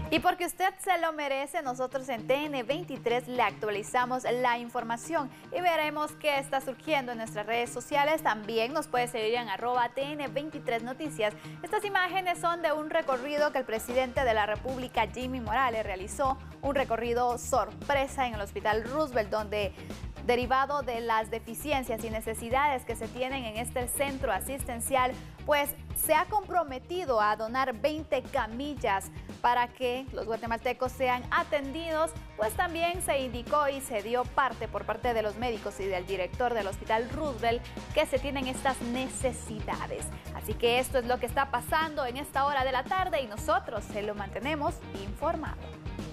Y porque usted se lo merece, nosotros en TN23 le actualizamos la información y veremos qué está surgiendo en nuestras redes sociales. También nos puede seguir en @TN23 Noticias. Estas imágenes son de un recorrido que el presidente de la República, Jimmy Morales, realizó, un recorrido sorpresa en el Hospital Roosevelt, donde derivado de las deficiencias y necesidades que se tienen en este centro asistencial, pues se ha comprometido a donar 20 camillas para que los guatemaltecos sean atendidos. Pues también se indicó y se dio parte por parte de los médicos y del director del Hospital Roosevelt que se tienen estas necesidades. Así que esto es lo que está pasando en esta hora de la tarde y nosotros se lo mantenemos informado.